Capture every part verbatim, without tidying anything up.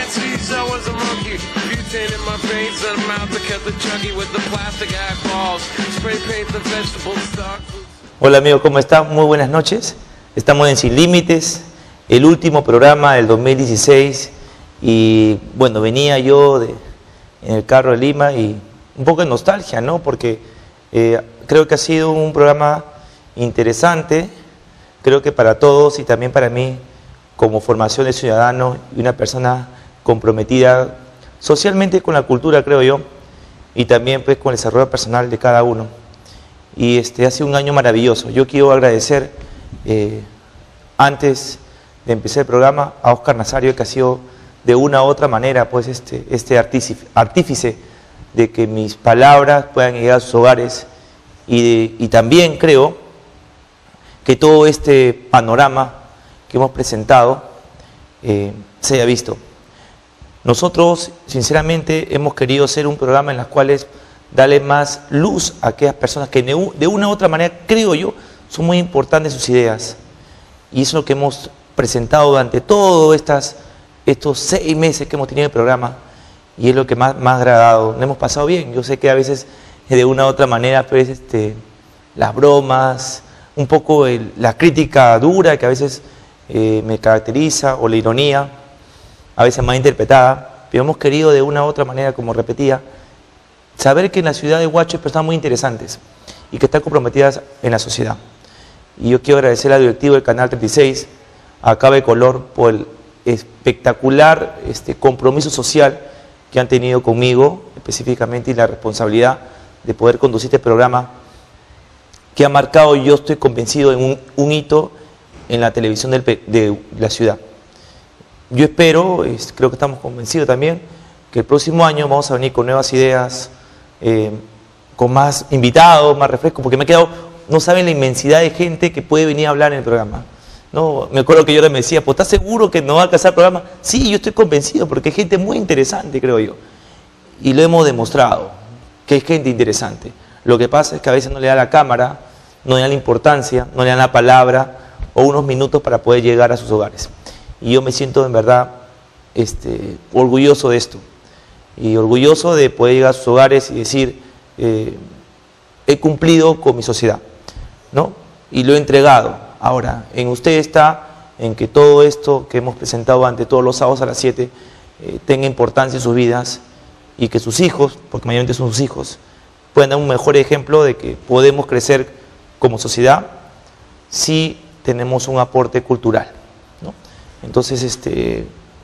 seas I was a monkey. Butane in my veins and a mouth that kept the chuggy with the plastic ag balls. Spray paint the vegetable stock. Hola amigos, ¿cómo están? Muy buenas noches. Estamos en Sin Límites, el último programa del dos mil dieciséis. Y bueno, venía yo de, en el carro de Lima y un poco de nostalgia, ¿no? Porque eh, creo que ha sido un programa interesante, creo que para todos y también para mí como formación de ciudadano y una persona comprometida socialmente con la cultura, creo yo, y también pues con el desarrollo personal de cada uno. Y este ha sido un año maravilloso. Yo quiero agradecer, eh, antes de empezar el programa, a Oscar Nazario, que ha sido de una u otra manera pues este, este artífice, artífice de que mis palabras puedan llegar a sus hogares y, de, y también creo que todo este panorama que hemos presentado eh, se haya visto. Nosotros, sinceramente, hemos querido hacer un programa en el cual darle más luz a aquellas personas que de una u otra manera, creo yo, son muy importantes sus ideas. Y eso es lo que hemos presentado durante todos estas, estos seis meses que hemos tenido el programa. Y es lo que más, más ha agradado. Nos hemos pasado bien. Yo sé que a veces, de una u otra manera, pues, este, las bromas, un poco el, la crítica dura que a veces eh, me caracteriza, o la ironía, a veces mal interpretada, pero hemos querido de una u otra manera, como repetía, saber que en la ciudad de Huacho hay personas muy interesantes y que están comprometidas en la sociedad. Y yo quiero agradecer al directivo del Canal treinta y seis, a Cabe Color, por el espectacular este, compromiso social que han tenido conmigo, específicamente, y la responsabilidad de poder conducir este programa, que ha marcado, yo estoy convencido, en un, un hito en la televisión del, de la ciudad. Yo espero, es, creo que estamos convencidos también, que el próximo año vamos a venir con nuevas ideas, eh, con más invitados, más refrescos, porque me he quedado, no saben la inmensidad de gente que puede venir a hablar en el programa. No, me acuerdo que yo me decía, pues ¿estás seguro que no va a alcanzar el programa? Sí, yo estoy convencido, porque hay gente muy interesante, creo yo. Y lo hemos demostrado, que hay gente interesante. Lo que pasa es que a veces no le da la cámara, no le dan la importancia, no le dan la palabra o unos minutos para poder llegar a sus hogares. Y yo me siento en verdad este, orgulloso de esto. Y orgulloso de poder llegar a sus hogares y decir, eh, he cumplido con mi sociedad, ¿no? Y lo he entregado. Ahora, en usted está en que todo esto que hemos presentado ante todos los sábados a las siete eh, tenga importancia en sus vidas y que sus hijos, porque mayormente son sus hijos, puedan dar un mejor ejemplo de que podemos crecer como sociedad si tenemos un aporte cultural, ¿no? Entonces, este,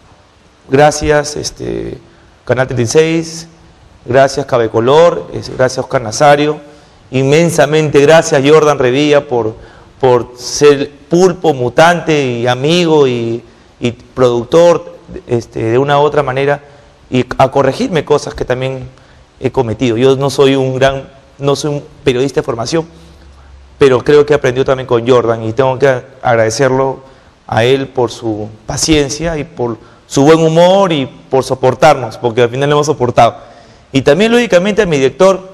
gracias este, Canal treinta y seis, gracias Cabe Color, gracias Oscar Nazario, inmensamente gracias Jordan Revilla por, por ser pulpo, mutante y amigo y, y productor este, de una u otra manera, y a corregirme cosas que también he cometido. Yo no soy un gran, no soy un periodista de formación, pero creo que he aprendido también con Jordan y tengo que agradecerlo a él por su paciencia y por su buen humor y por soportarnos, porque al final lo hemos soportado. Y también, lógicamente, a mi director,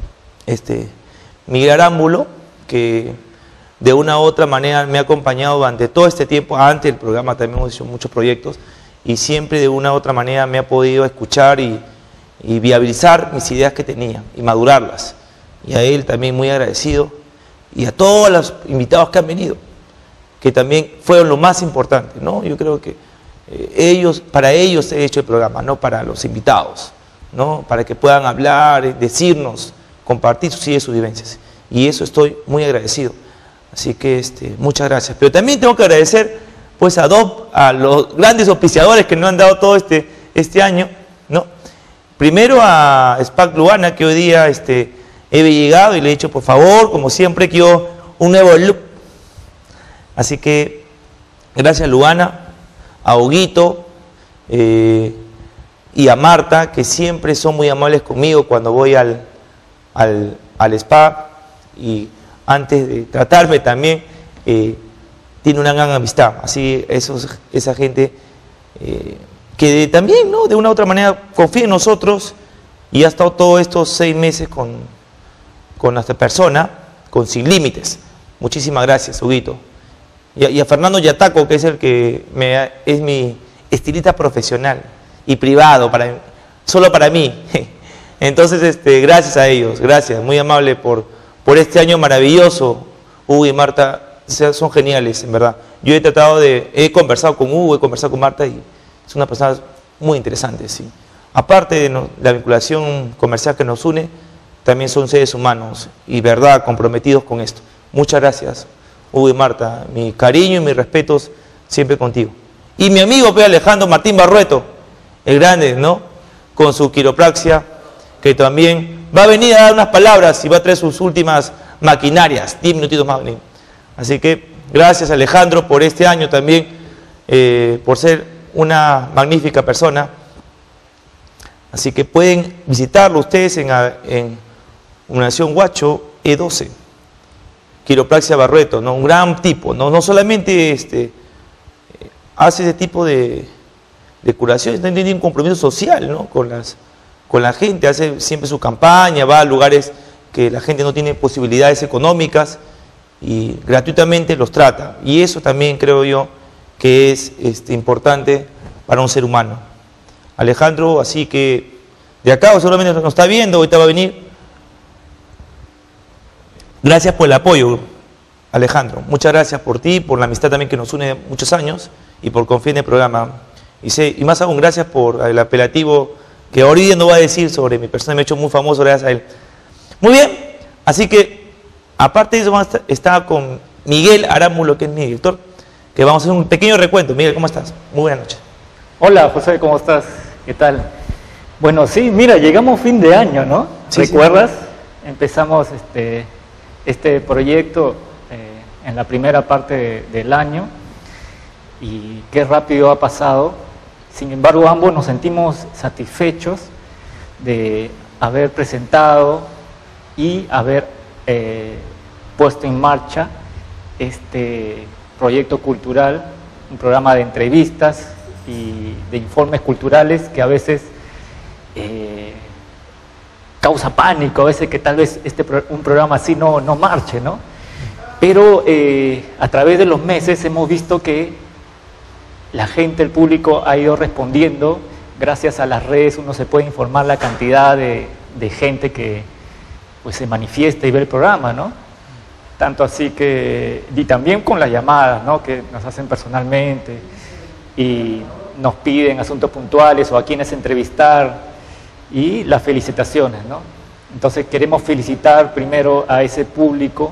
este, Miguel Arámbulo, que de una u otra manera me ha acompañado durante todo este tiempo. Antes del programa también hemos hecho muchos proyectos y siempre de una u otra manera me ha podido escuchar y, y viabilizar mis ideas que tenía y madurarlas. Y a él también muy agradecido. Y a todos los invitados que han venido, que también fueron lo más importante, ¿no? Yo creo que eh, ellos, para ellos he hecho el programa, no para los invitados, ¿no? Para que puedan hablar, decirnos, compartir sus ideas, sus vivencias. Y eso estoy muy agradecido. Así que este, muchas gracias. Pero también tengo que agradecer pues a dos, a los grandes auspiciadores que nos han dado todo este, este año, ¿no? Primero a SPAC Luana, que hoy día este, he llegado y le he dicho, por favor, como siempre, quiero un nuevo look. Así que, gracias a Luana, a Huguito eh, y a Marta, que siempre son muy amables conmigo cuando voy al, al, al spa, y antes de tratarme también, eh, tiene una gran amistad. Así, esos, esa gente eh, que también, ¿no?, de una u otra manera confía en nosotros y ha estado todos estos seis meses con, con nuestra persona, con Sin Límites. Muchísimas gracias, Huguito. Y a, y a Fernando Yataco, que es el que me, es mi estilista profesional y privado, para, solo para mí. Entonces, este, gracias a ellos, gracias, muy amable por, por este año maravilloso. Hugo y Marta son geniales, en verdad. Yo he tratado de, he conversado con Hugo, he conversado con Marta y es una persona muy interesante, sí. Aparte de no, la vinculación comercial que nos une, también son seres humanos y verdad comprometidos con esto. Muchas gracias, Hugo y Marta. Mi cariño y mis respetos siempre contigo. Y mi amigo Pedro Alejandro Martín Barrueto, el grande, ¿no? Con su quiropraxia, que también va a venir a dar unas palabras y va a traer sus últimas maquinarias. Diez minutitos más. Así que gracias, Alejandro, por este año también, eh, por ser una magnífica persona. Así que pueden visitarlo ustedes en, en Fundación Huacho E doce. Quiropraxia Barrueto, ¿no? Un gran tipo, no, no solamente este, hace ese tipo de, de curaciones, también tiene un compromiso social, ¿no? con, las, con la gente, hace siempre su campaña, va a lugares que la gente no tiene posibilidades económicas y gratuitamente los trata. Y eso también creo yo que es este, importante para un ser humano. Alejandro, así que de acá seguramente nos está viendo, ahorita va a venir. Gracias por el apoyo, Alejandro. Muchas gracias por ti, por la amistad también que nos une muchos años y por confiar en el programa. Y, sé, y más aún, gracias por el apelativo que hoy día no va a decir sobre mi persona, me ha hecho muy famoso gracias a él. Muy bien, así que aparte de eso vamos a estar, está con Miguel Arámbulo, que es mi director, que vamos a hacer un pequeño recuento. Miguel, ¿cómo estás? Muy buenas noches. Hola, José, ¿cómo estás? ¿Qué tal? Bueno, sí, mira, llegamos fin de año, ¿no? Sí, ¿recuerdas? Sí. Empezamos este... este proyecto eh, en la primera parte de, del año y qué rápido ha pasado. Sin embargo, ambos nos sentimos satisfechos de haber presentado y haber eh, puesto en marcha este proyecto cultural, un programa de entrevistas y de informes culturales que a veces eh, causa pánico, a veces que tal vez este, un programa así no, no marche, ¿no? Pero eh, a través de los meses hemos visto que la gente, el público ha ido respondiendo. Gracias a las redes uno se puede informar la cantidad de, de gente que pues, se manifiesta y ve el programa, ¿no? Tanto así que, y también con las llamadas, ¿no? Que nos hacen personalmente y nos piden asuntos puntuales o a quienes entrevistar. Y las felicitaciones, ¿no? Entonces queremos felicitar primero a ese público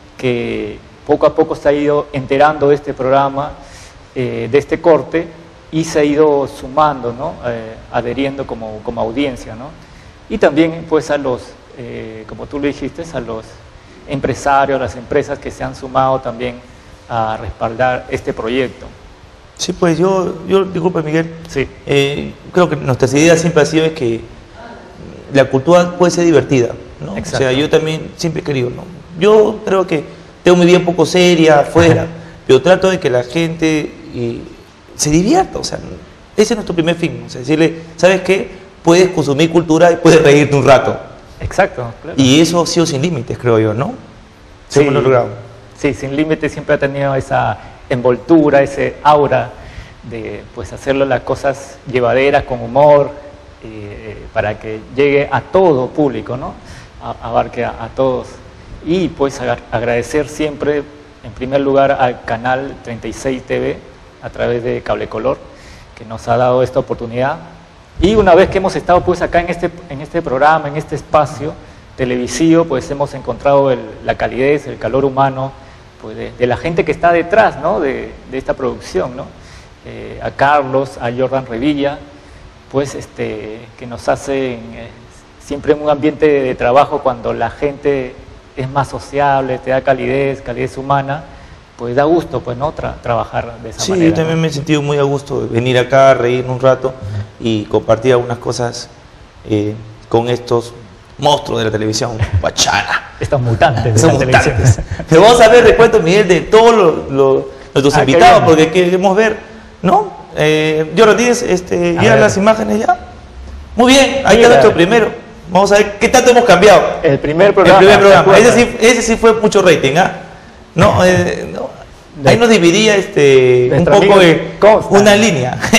que poco a poco se ha ido enterando de este programa, eh, de este corte, y se ha ido sumando, ¿no? Eh, adheriendo como, como audiencia, ¿no? Y también pues a los, eh, como tú lo dijiste, a los empresarios, a las empresas que se han sumado también a respaldar este proyecto. Sí, pues yo, yo disculpa Miguel, sí. eh, creo que nuestra idea siempre ha sido es que la cultura puede ser divertida, ¿no? O sea, yo también siempre he querido, ¿no? Yo creo que tengo mi vida un poco seria afuera, ajá, pero trato de que la gente y, se divierta, o sea, ese es nuestro primer fin, o sea, decirle, ¿sabes qué? Puedes consumir cultura y puedes reírte un rato. Exacto, claro. Y eso ha sido sin límites, creo yo, ¿no? Sí, lo logrado. Sí, sin límites siempre ha tenido esa envoltura, ese aura de pues hacerlo las cosas llevaderas, con humor, eh, para que llegue a todo público, ¿no? A, abarque a, a todos. Y pues a, agradecer siempre, en primer lugar, al canal treinta y seis T V, a través de Cable Color, que nos ha dado esta oportunidad. Y una vez que hemos estado pues acá en este, en este programa, en este espacio televisivo, pues hemos encontrado el, la calidez, el calor humano, pues de, de la gente que está detrás, ¿no? de, de esta producción, ¿no? Eh, a Carlos, a Jordan Revilla, pues este, que nos hacen eh, siempre un ambiente de, de trabajo cuando la gente es más sociable, te da calidez, calidez humana, pues da gusto pues no Tra trabajar de esa sí, manera. Sí, yo también, ¿no? Me he sentido muy a gusto de venir acá, reírme un rato y compartir algunas cosas eh, con estos monstruos de la televisión, Guachana. Estos mutantes de Son la mutantes. televisión. Pero vamos a ver recuento, Miguel, de todos los, los, nuestros ah, invitados, porque queremos ver, ¿no? Eh, yo tienes, este, ¿ya las imágenes ya? Muy bien, ahí está nuestro primero. Vamos a ver qué tanto hemos cambiado. El primer programa. El primer programa. Ese sí, ese sí fue mucho rating, ¿ah? No, eh, no. Ahí nos dividía este, un poco de, una línea.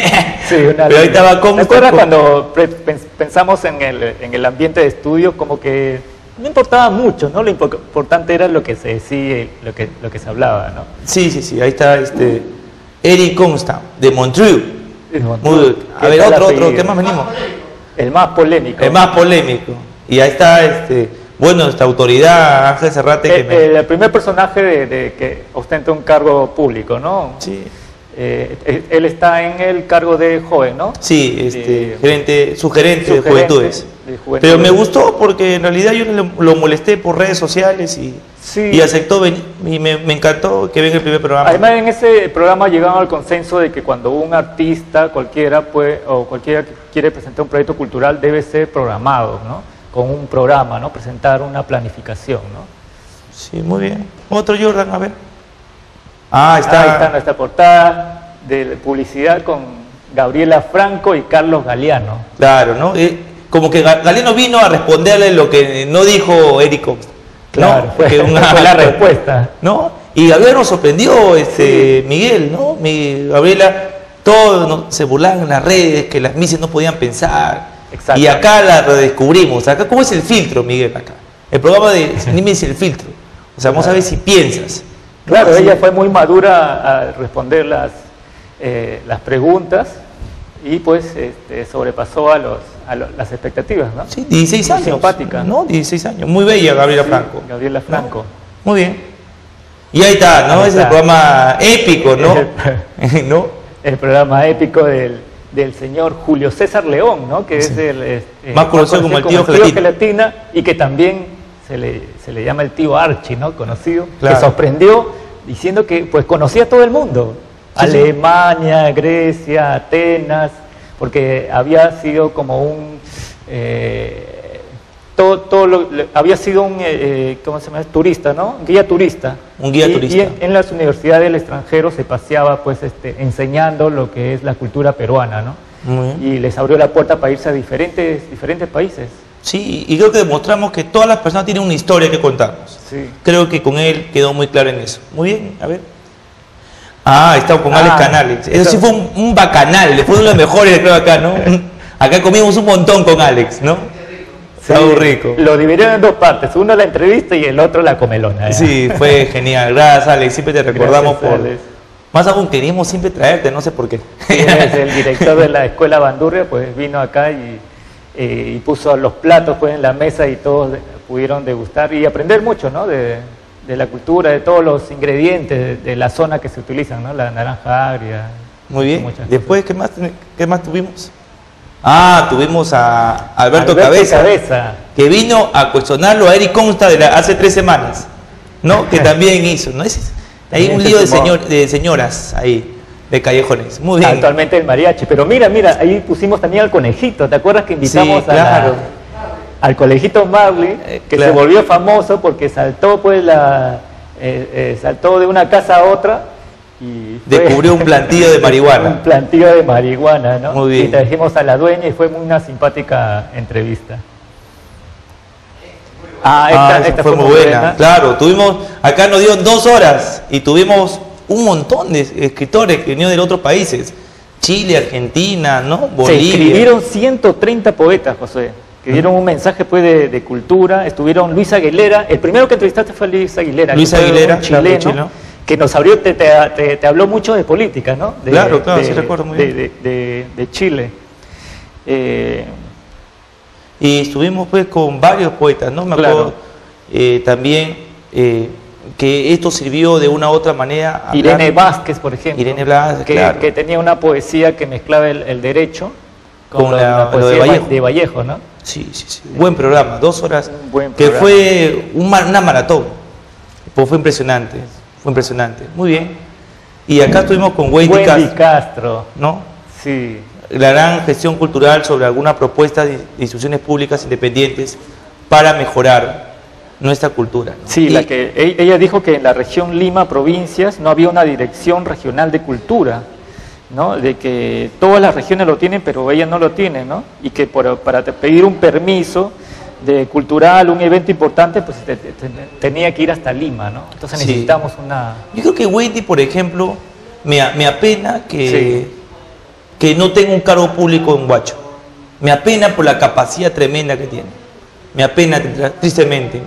Sí, una Pero ahí estaba ¿Te Comstock. acuerdas cuando pensamos en el, en el ambiente de estudio? Como que no importaba mucho, ¿no? Lo importante era lo que se decía y lo que, lo que se hablaba, ¿no? Sí, sí, sí, ahí está este Eric Comstock, de Montreux. Muy, a ver, otro, otro, ¿qué más venimos? El más polémico. El más polémico. Y ahí está, este, bueno, esta autoridad, Ángel Serrate. El, que me... el primer personaje de, de que ostenta un cargo público, ¿no? Sí. Eh, él está en el cargo de joven, ¿no? Sí, este, eh, gerente, sugerente, sugerente de, juventudes. de Juventudes. Pero me gustó porque en realidad yo lo, lo molesté por redes sociales y, sí. y aceptó venir y me, me encantó que venga el primer programa. Además, en ese programa llegamos al consenso de que cuando un artista cualquiera puede, o cualquiera que quiere presentar un proyecto cultural debe ser programado, ¿no? Con un programa, ¿no? Presentar una planificación, ¿no? Sí, muy bien. Otro Jordan, a ver. Ah, está. Ahí está nuestra portada de publicidad con Gabriela Franco y Carlos Galeano. Claro, ¿no? Eh, como que Galeano vino a responderle lo que no dijo Eric Comstock. Claro, ¿no? fue, una, fue la respuesta. ¿No? Y Gabriela nos sorprendió, este, sí. Miguel, ¿no? Mi, Gabriela, todos ¿no? se burlaban en las redes, que las mises no podían pensar. Exacto. Y acá la redescubrimos. Acá, ¿cómo es el filtro, Miguel? Acá. El programa de sí. Anime es el filtro. O sea, vamos claro. a ver si piensas. Claro, ella fue muy madura a responder las, eh, las preguntas y pues este, sobrepasó a, los, a los, las expectativas, ¿no? Sí, dieciséis años. Simpática. ¿No? dieciséis años. Muy bella Gabriela sí, Franco. Gabriela Franco. ¿No? Muy bien. Y ahí está, ¿no? Ahí está. Es el programa épico, ¿no? El, ¿no? El programa épico del, del señor Julio César León, ¿no? Que sí. es el... Este, más conocido como el tío Gelatina. Gelatina y que también... Se le, se le llama el tío Archie, ¿no? Conocido, claro. que sorprendió diciendo que pues conocía a todo el mundo. Sí, Alemania, sí. Grecia, Atenas, porque había sido como un... Eh, todo, todo lo, había sido un, eh, ¿cómo se llama? Turista, ¿no? Guía turista. Un guía y, turista. Y en, en las universidades del extranjero se paseaba pues este, enseñando lo que es la cultura peruana, ¿no? Muy bien. Y les abrió la puerta para irse a diferentes, diferentes países. Sí, y creo que demostramos que todas las personas tienen una historia que contarnos. Sí. Creo que con él quedó muy claro en eso. Muy bien, a ver. Ah, está con ah, Alex Canales. Eso sí fue un, un bacanal, fue uno de los mejores, creo, acá, ¿no? Acá comimos un montón con Alex, ¿no? Sí, está muy rico. Lo dividieron en dos partes, uno la entrevista y el otro la comelona. ¿eh? Sí, fue genial. Gracias, Alex. Siempre te recordamos Gracias, por... Alex. Más aún queríamos siempre traerte, no sé por qué. Sí, es el director de la Escuela Bandurria, pues vino acá y... Eh, y puso los platos pues, en la mesa y todos de, pudieron degustar y aprender mucho, ¿no? de, de la cultura, de todos los ingredientes de, de la zona que se utilizan, ¿no? La naranja agria. Muy bien. Después, ¿qué más, ¿qué más tuvimos? Ah, tuvimos a Alberto, Alberto Cabeza, Cabeza, que vino a cuestionarlo a Eric Comstock de la, hace tres semanas, ¿no? Que también hizo, ¿no? Es, hay un lío de, señor, de señoras ahí. De callejones, muy bien. Actualmente el mariachi, pero mira, mira, ahí pusimos también al conejito, ¿te acuerdas que invitamos sí, claro. a la, al conejito Marley, que claro. se volvió famoso porque saltó pues la eh, eh, saltó de una casa a otra y fue, descubrió un plantillo de marihuana. Un plantillo de marihuana, ¿no? Muy bien. Y trajimos a la dueña y fue una simpática entrevista. Ah, esta, ah, esta fue, fue muy buena. buena. Claro, tuvimos, acá nos dio dos horas y tuvimos un montón de escritores que vinieron de otros países, Chile, Argentina, ¿no? Bolivia. Se escribieron ciento treinta poetas, José, que dieron un mensaje pues, de, de cultura. Estuvieron Luis Aguilera, el primero que entrevistaste fue Luis Aguilera, Luis Aguilera, chileno, chileno, que nos abrió, te, te, te, te habló mucho de política, ¿no? De, claro, claro, de, sí recuerdo muy de, bien. De, de, de Chile. Eh, y estuvimos pues con varios poetas, ¿no? Me acuerdo claro. eh, también... Eh, que esto sirvió de una u otra manera. A Irene Vázquez, por ejemplo, Irene Vázquez, que, claro. que tenía una poesía que mezclaba el, el derecho con, con la, la, la poesía de Vallejo. de Vallejo, ¿no? Sí, sí, sí. Buen programa, dos horas, buen que fue un, una maratón, pues fue impresionante, fue impresionante, muy bien. Y acá estuvimos con Wendy, Wendy Castro, Castro, ¿no? Sí. La gran gestión cultural sobre algunas propuestas de instituciones públicas independientes para mejorar nuestra cultura, ¿no? Sí, y, la que ella dijo que en la región Lima, provincias, no había una dirección regional de cultura, ¿no? De que todas las regiones lo tienen, pero ella no lo tiene, ¿no? Y que por, para pedir un permiso de cultural, un evento importante, pues te, te, te, tenía que ir hasta Lima, ¿no? Entonces sí. necesitamos una... Yo creo que Wendy, por ejemplo, me, me apena que, sí. que no tenga un cargo público en Huacho. Me apena por la capacidad tremenda que tiene. Me apena tristemente.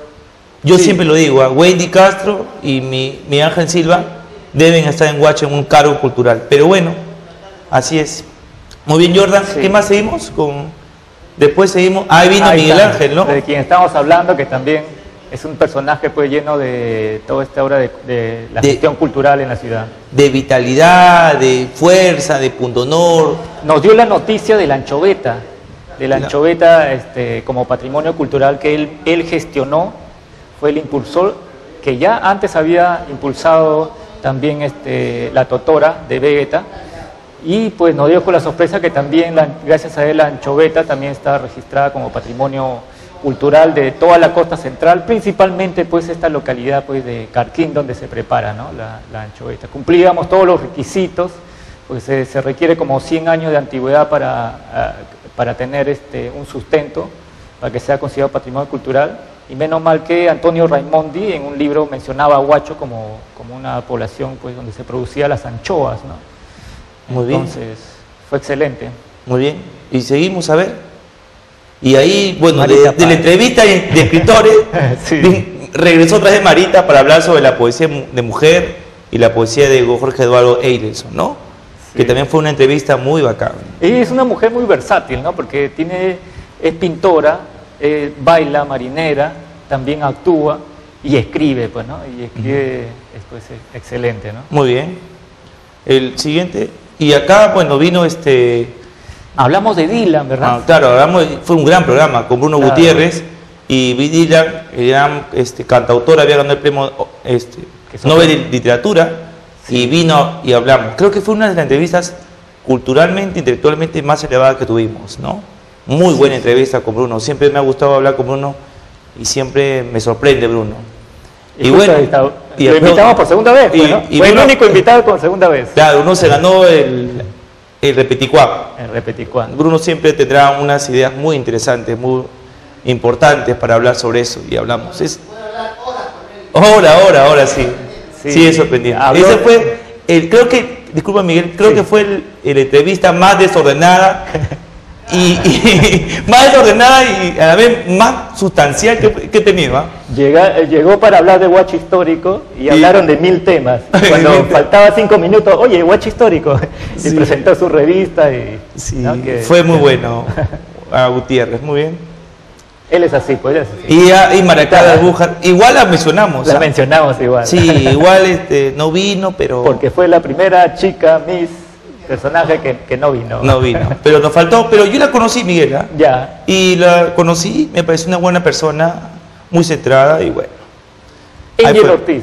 Yo sí. siempre lo digo, a Wendy Castro y mi, mi Ángel Silva deben estar en Huacho en un cargo cultural. Pero bueno, así es. Muy bien, Jordan. Sí. ¿Qué más seguimos? Con... Después seguimos... Ah, ahí vino ahí Miguel está, Ángel, ¿no? De quien estamos hablando, que también es un personaje pues lleno de toda esta obra de, de la de, gestión cultural en la ciudad. De vitalidad, de fuerza, de punto honor. Nos dio la noticia de la anchoveta, de la anchoveta este, como patrimonio cultural que él, él gestionó, fue el impulsor, que ya antes había impulsado también este, la totora de Vegeta, y pues nos dio con la sorpresa que también, la, gracias a él, la anchoveta también está registrada como patrimonio cultural de toda la costa central, principalmente pues esta localidad pues de Carquín, donde se prepara, ¿no? la, la anchoveta. Cumplíamos todos los requisitos, pues se, se requiere como cien años de antigüedad para, uh, para tener este, un sustento, para que sea considerado patrimonio cultural, y menos mal que Antonio Raimondi en un libro mencionaba a Huacho como, como una población pues donde se producían las anchoas, ¿no? Muy bien. Entonces, fue excelente. Muy bien, y seguimos a ver. Y ahí, bueno, de, de la entrevista de escritores, sí. de, regresó otra vez Marita para hablar sobre la poesía de mujer y la poesía de Jorge Eduardo Eilenson, ¿no? Sí. Que también fue una entrevista muy bacana. Ella es una mujer muy versátil, ¿no? Porque tiene, es pintora, eh, baila, marinera, también actúa y escribe, pues, ¿no? Y escribe, uh-huh. pues, excelente, ¿no? Muy bien. El siguiente, y acá, bueno, vino este... Hablamos de Dylan, ¿verdad? Ah, claro, hablamos, fue un gran programa con Bruno claro. Gutiérrez y Dylan, el gran este, cantautor, había ganado el premio este, Nobel de Literatura sí. y vino y hablamos. Creo que fue una de las entrevistas culturalmente, intelectualmente más elevadas que tuvimos, ¿no? Muy buena sí, entrevista sí. con Bruno. Siempre me ha gustado hablar con Bruno y siempre me sorprende Bruno. Y, y bueno, estado, y lo invitamos por segunda vez, y, ¿no? y fue Bruno, el único invitado por segunda vez. Claro, uno se ganó el... El repeticuá. El repeticuá. Bruno siempre tendrá unas ideas muy interesantes, muy importantes para hablar sobre eso y hablamos. Es... Ahora, ahora, ahora sí. Sí, sí es sorprendente. Habló... Ese fue, el, creo que, disculpa Miguel, creo sí. que fue el, el entrevista más desordenada y, y más desordenada y a la vez más sustancial que, que he tenido. ¿eh? Llega, llegó para hablar de Huacho histórico y, y hablaron de mil temas. Cuando faltaba cinco minutos, oye, Huacho histórico, y sí. presentó su revista. Y, sí, ¿no? que, fue muy bueno a Gutiérrez, muy bien. Él es así, pues. Es así. Y, a, y Maracá de Albujar, igual la mencionamos. La ¿eh? mencionamos igual. Sí, igual este, no vino, pero... Porque fue la primera chica Miss personaje que, que no vino. No vino, pero nos faltó, pero yo la conocí, Miguel, ¿eh? Ya. Y la conocí, me pareció una buena persona, muy centrada y bueno. Angel Ortiz.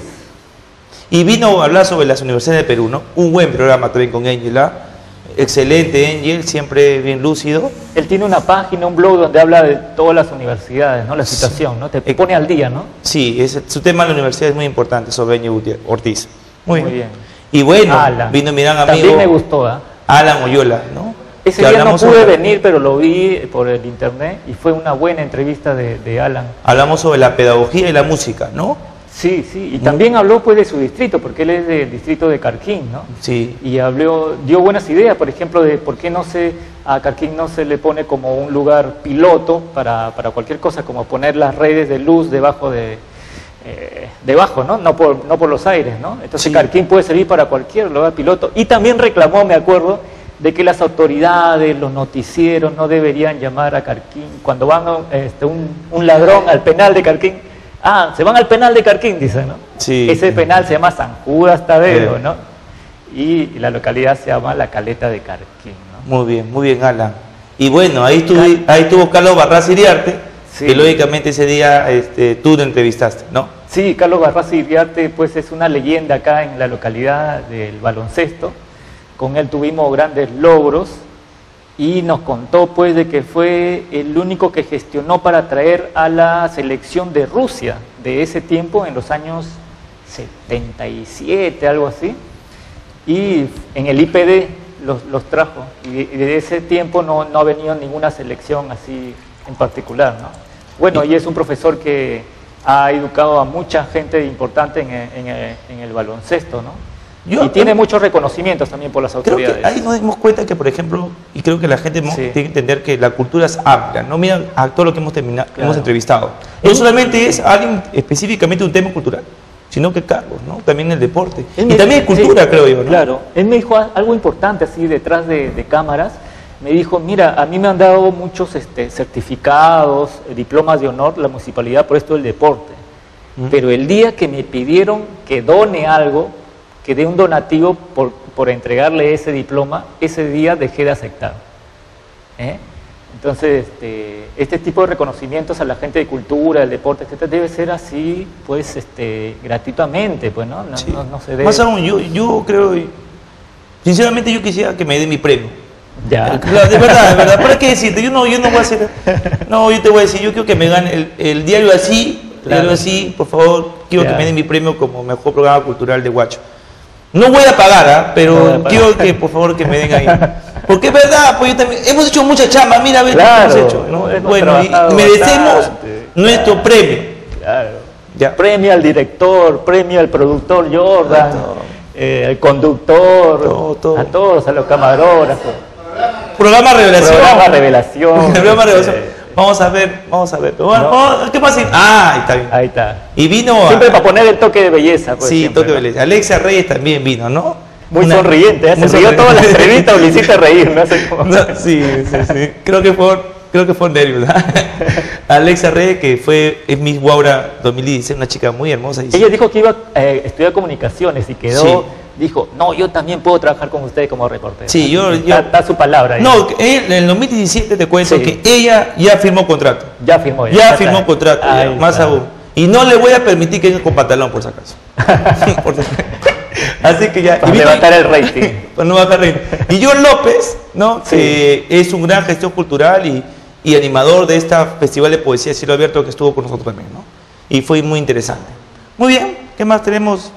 Y vino a hablar sobre las universidades de Perú, ¿no? Un buen programa también con Angela. Excelente Angel, siempre bien lúcido. Él tiene una página, un blog donde habla de todas las universidades, ¿no? La situación, ¿no? Te pone al día, ¿no? Sí, es, su tema en la universidad es muy importante sobre Angel Ortiz. Muy, muy bien. bien. Y bueno, Alan. vino mi gran amigo. También me gustó, ¿eh? Alan Oyola, ¿no? Ese que día no pude sobre... venir, pero lo vi por el internet y fue una buena entrevista de, de Alan. Hablamos sobre la pedagogía y la música, ¿no? Sí, sí, y también habló pues de su distrito, porque él es del distrito de Carquín, ¿no? Sí. Y habló, dio buenas ideas, por ejemplo, de por qué no se, a Carquín no se le pone como un lugar piloto para, para cualquier cosa, como poner las redes de luz debajo de... Eh, debajo, ¿no? No por, no por los aires, ¿no? Entonces sí. Carquín puede servir para cualquier lugar piloto. Y también reclamó, me acuerdo, de que las autoridades, los noticieros no deberían llamar a Carquín. Cuando van este, un, un ladrón al penal de Carquín, ah, se van al penal de Carquín, dice, ¿no? Sí. Ese penal se llama San Judas Tadeo, ¿no? Y, y la localidad se llama La Caleta de Carquín, ¿no? Muy bien, muy bien, Alan. Y bueno, ahí estuvo, ahí estuvo Carlos Barras Iriarte, sí. que lógicamente ese día este, tú lo entrevistaste, ¿no? Sí, Carlos Barras Iriarte pues es una leyenda acá en la localidad del baloncesto. Con él tuvimos grandes logros y nos contó pues de que fue el único que gestionó para traer a la selección de Rusia de ese tiempo, en los años setenta y siete, algo así, y en el I P D los, los trajo, y desde ese tiempo no, no ha venido ninguna selección así en particular, ¿no? Bueno, y es un profesor que ha educado a mucha gente importante en el, en el, en el baloncesto, ¿no? Yo, y tiene muchos reconocimientos también por las autoridades. Creo que ahí nos dimos cuenta que, por ejemplo, y creo que la gente sí. tiene que entender que la cultura es amplia, no mira a todo lo que hemos, terminado, claro. hemos entrevistado. No solamente es alguien específicamente un tema cultural, sino que Carlos, ¿no? También el deporte. Él y me, también es cultura, sí, creo yo, ¿no? Claro. Él me dijo algo importante así detrás de, de cámaras. Me dijo, mira, a mí me han dado muchos este, certificados, diplomas de honor, la municipalidad por esto del deporte. ¿Mm? Pero el día que me pidieron que done algo, que dé un donativo por, por entregarle ese diploma, ese día dejé de aceptar. ¿Eh? Entonces, este, este tipo de reconocimientos a la gente de cultura, del deporte, etcétera, debe ser así, pues, este, gratuitamente, pues, ¿no? No, sí. no, no se debe... Más aún, yo, yo creo, sinceramente yo quisiera que me dé mi premio. Ya. De verdad, de verdad, ¿para qué decirte? Yo no, yo no voy a hacer, no, yo te voy a decir, yo quiero que me gane el, el diario así, el claro. diario así, por favor, quiero ya. que me den mi premio como mejor programa cultural de Huacho. No voy a pagar, ¿eh? pero no pagar. quiero que por favor que me den ahí. Porque es verdad, pues yo también, hemos hecho mucha chamba, mira a ver claro, qué hemos hecho. ¿no? Hemos bueno, y merecemos bastante, nuestro claro. premio. Claro. Ya. Premio al director, premio al productor Jordan, eh, al conductor, todo, todo. a todos, a los camarógrafos. Programa Revelación. Programa Revelación. Programa Revelación. Eh, Vamos a ver, vamos a ver. Bueno, no. vamos, ¿qué pasa? Ah, ahí está bien. Ahí está. Y vino siempre a, para poner el toque de belleza. Pues, sí, siempre, toque ¿no? de belleza. Alexia Reyes también vino, ¿no? Muy Una, sonriente, ¿eh? Se rió todas las entrevistas o le hiciste reír, no sé cómo. No, sí, sí, sí. Creo que fue, creo que fue nervios. Alexia Reyes, que fue es Miss Guaura dos mil dieciséis, una chica muy hermosa. Y ella dijo que iba a eh, estudiar comunicaciones y quedó... Sí. Dijo, no, yo también puedo trabajar con usted como reportero. Sí, yo... yo está, está su palabra. No, él, en el dos mil diecisiete te cuento sí. que ella ya firmó contrato. Ya firmó. Ya, ya firmó está. contrato, ya, más aún. Y no le voy a permitir que venga con pantalón, por si acaso. por si acaso. Así que ya... Para y levantar y, el rating. Para no bajar el rating. Y John López, ¿no? Sí. Que es un gran gestor cultural y, y animador de este festival de poesía de cielo abierto que estuvo con nosotros también, ¿no? Y fue muy interesante. Muy bien, ¿qué más tenemos?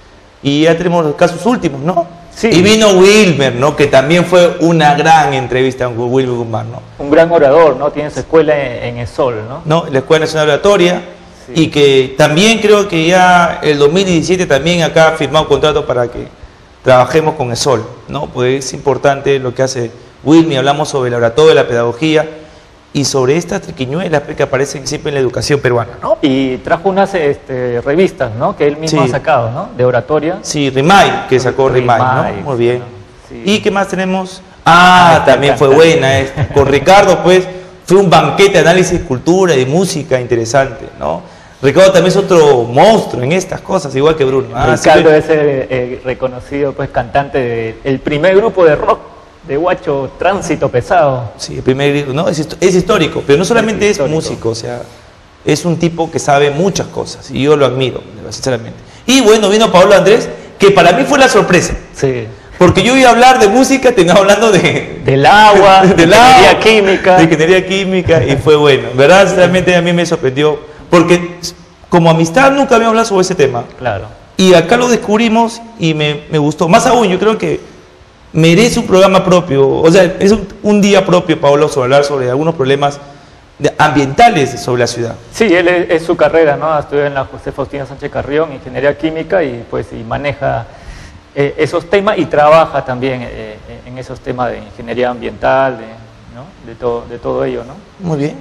Y ya tenemos los casos últimos, ¿no? Sí. Y vino Wilmer, ¿no? Que también fue una gran entrevista con Wilmer Guzmán, ¿no? Un gran orador, ¿no? Tiene su escuela en, en ESOL, ¿no? No, la Escuela Nacional Oratoria. Sí. Y que también creo que ya el dos mil diecisiete también acá ha firmado contrato para que trabajemos con ESOL, ¿no? Pues es importante lo que hace Wilmer. Hablamos sobre la oratoria, la pedagogía y sobre estas triquiñuelas que aparecen siempre en la educación peruana, ¿no? Y trajo unas este, revistas, ¿no? Que él mismo sí. ha sacado, ¿no? De oratoria. Sí, Rimay, que sacó Rimay, ¿no? Muy bien. Sí. ¿Y qué más tenemos? Ah, ah también fue buena. Eh. Con Ricardo, pues, fue un banquete de análisis de cultura y de música interesante, ¿no? Ricardo también es otro monstruo en estas cosas, igual que Bruno. Ah, Ricardo es el eh, reconocido, pues, cantante del primer grupo de rock de Huacho, Tránsito Pesado. Sí, el primer, ¿no? Es, es histórico, pero no solamente es, es músico, o sea, es un tipo que sabe muchas cosas y yo lo admiro, sinceramente. Y bueno, vino Pablo Andrés, que para mí fue la sorpresa. Sí. Porque yo iba a hablar de música, tenía hablando de... Del agua, de, de ingeniería agua, química. De ingeniería química, y fue bueno. ¿Verdad? Sinceramente a mí me sorprendió, porque como amistad nunca había hablado sobre ese tema. Claro. Y acá lo descubrimos y me, me gustó. Más aún, yo creo que merece un programa propio, o sea, es un, un día propio, Pablo, sobre hablar sobre algunos problemas de, ambientales sobre la ciudad. Sí, él es, es su carrera, ¿no? Estudió en la José Faustina Sánchez Carrión, ingeniería química, y pues y maneja eh, esos temas y trabaja también eh, en esos temas de ingeniería ambiental, de, ¿no? de, todo, de todo ello, ¿no? Muy bien.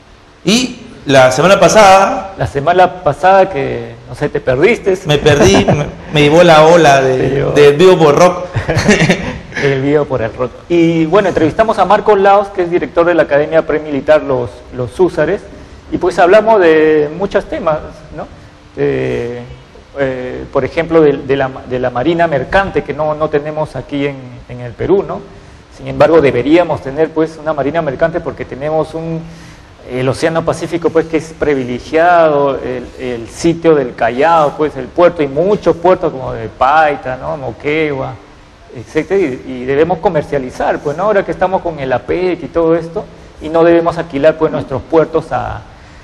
Y la semana pasada... La semana pasada que, no sé, te perdiste. Me perdí, me, me llevó la ola de, del Vivo por Rock. El Vivo por el Rock. Y bueno, entrevistamos a Marcos Laos, que es director de la Academia Premilitar Los, los Húsares, y pues hablamos de muchos temas, ¿no? De, eh, por ejemplo, de, de, la, de la Marina Mercante, que no, no tenemos aquí en, en el Perú, ¿no? Sin embargo, deberíamos tener pues una Marina Mercante porque tenemos un... el Océano Pacífico, pues, que es privilegiado, el, el sitio del Callao, pues, el puerto, y muchos puertos como de Paita, ¿no? Moquegua, etcétera, y, y debemos comercializar, pues, ¿no? Ahora que estamos con el APEC y todo esto, y no debemos alquilar, pues, nuestros puertos a,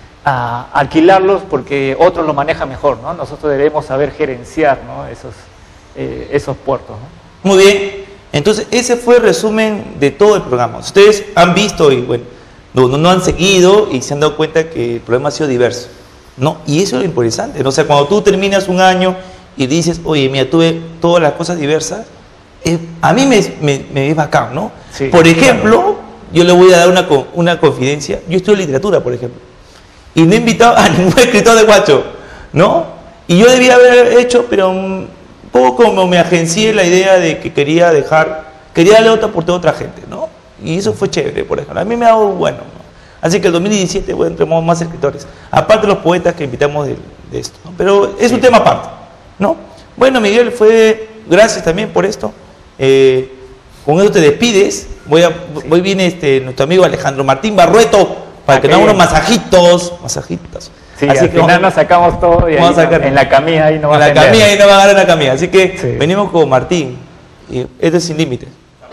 a alquilarlos porque otros lo manejan mejor, ¿no? Nosotros debemos saber gerenciar, ¿no? Esos, eh, esos puertos, ¿no? Muy bien, entonces ese fue el resumen de todo el programa. Ustedes han visto y, bueno, No, no, no han seguido y se han dado cuenta que el problema ha sido diverso, ¿no? Y eso es lo interesante, ¿no? O sea, cuando tú terminas un año y dices, oye, mira, tuve todas las cosas diversas, eh, a mí me, me, me es bacán, ¿no? Sí, por ejemplo, claro. yo le voy a dar una, una confidencia, yo estudio literatura, por ejemplo, y no he invitado a ningún escritor de Huacho, ¿no? Y yo debía haber hecho, pero un poco como me agencié la idea de que quería dejar, quería darle otra oportunidad a otra gente, ¿no? Y eso fue chévere, por ejemplo. A mí me ha dado bueno, ¿no? Así que el dos mil diecisiete, bueno, tenemos más escritores, aparte de los poetas que invitamos de, de esto, ¿no? Pero es sí. un tema aparte, ¿no? Bueno, Miguel, fue, gracias también por esto. Eh, con eso te despides. Voy a, sí. Hoy viene este, nuestro amigo Alejandro Martín Barrueto para ah, que nos haga unos masajitos, masajitos. Sí, así al que final vamos, nos sacamos todo y ahí sacar, en la camilla ahí no va a En la camilla ahí no va a ganar una camilla. Así que sí. venimos con Martín. Y esto es Sin Límites.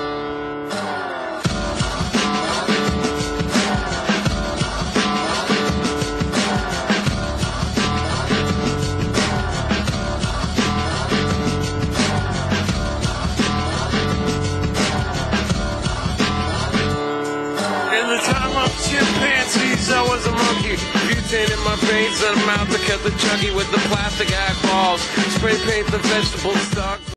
I was a monkey, butane in my veins and a mouth that kept the chuggy with the plastic eyeballs. Spray paint the vegetable stock.